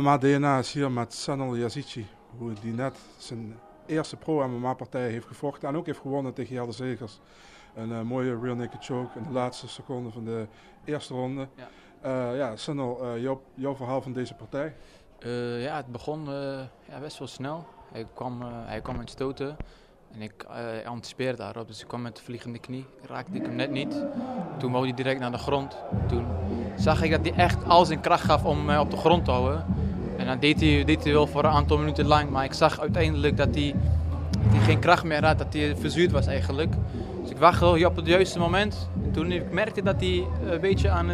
MMA DNA is hier met Sanel Yazici, hoe die net zijn eerste pro-MMA-partij heeft gevochten en ook heeft gewonnen tegen Jelder Zegers. Een mooie rear naked choke in de laatste seconde van de eerste ronde. Ja, Sanel, jouw verhaal van deze partij? Ja, het begon best wel snel. Hij kwam met stoten en ik anticipeerde daarop. Dus ik kwam met de vliegende knie, raakte ik hem net niet. Toen wou hij direct naar de grond. Toen zag ik dat hij echt al zijn kracht gaf om mij op de grond te houden. En dan deed hij wel voor een aantal minuten lang. Maar ik zag uiteindelijk dat hij geen kracht meer had, dat hij verzuurd was eigenlijk. Dus ik wachtte op het juiste moment. En toen ik merkte dat hij een beetje aan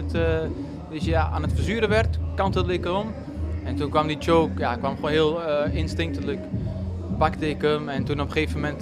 het verzuren werd, kantelde ik om. En toen kwam die choke, kwam gewoon heel instinctelijk. Pakte ik hem en toen op een gegeven moment,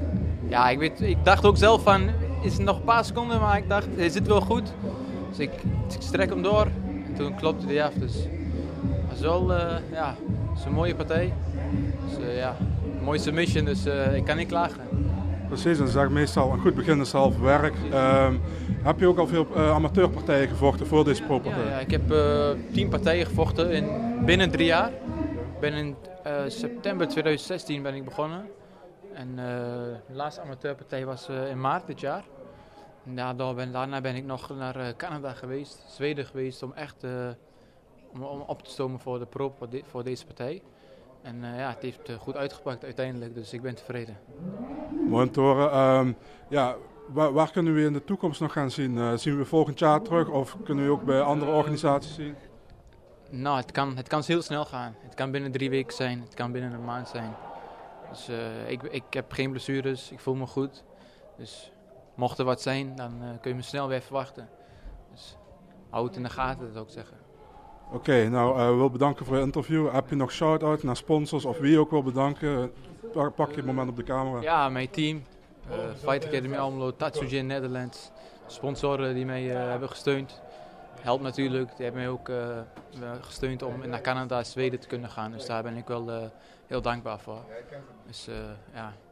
ik dacht ook zelf van, is het nog een paar seconden, maar ik dacht, hij zit wel goed. Dus ik strek hem door en toen klopte hij af. Dus het was wel, het is een mooie partij. Dus een mooie submission, dus ik kan niet klagen. Precies, en ze zeggen meestal een goed begin is half werk. Heb je ook al veel amateurpartijen gevochten voor deze pro-partij? Ja, ik heb 10 partijen gevochten binnen 3 jaar. In september 2016 ben ik begonnen. En de laatste amateurpartij was in maart dit jaar. En daarna ben ik nog naar Canada geweest, Zweden geweest, om echt om op te stomen voor de pro voor deze partij. En het heeft goed uitgepakt uiteindelijk, dus ik ben tevreden. Mooi om te horen. Waar kunnen we in de toekomst nog gaan zien? Zien we volgend jaar terug of kunnen we ook bij andere organisaties zien? Nou, het kan heel snel gaan. Het kan binnen 3 weken zijn, het kan binnen een maand zijn. Dus ik heb geen blessures, ik voel me goed. Dus mocht er wat zijn, dan kun je me snel weer verwachten. Dus hou het in de gaten, dat zou ik zeggen. Oké, nou, wil bedanken voor het interview. Heb je nog shout-out naar sponsors of wie je ook wil bedanken? Pak je het moment op de camera. Ja, mijn team. Fight Academy Almelo, Tatsujin Netherlands. Sponsoren die mij hebben gesteund. Helpt natuurlijk, die hebben mij ook gesteund om naar Canada en Zweden te kunnen gaan. Dus daar ben ik wel heel dankbaar voor. Dus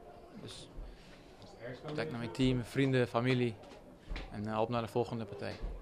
bedankt naar mijn team, vrienden, familie. En op naar de volgende partij.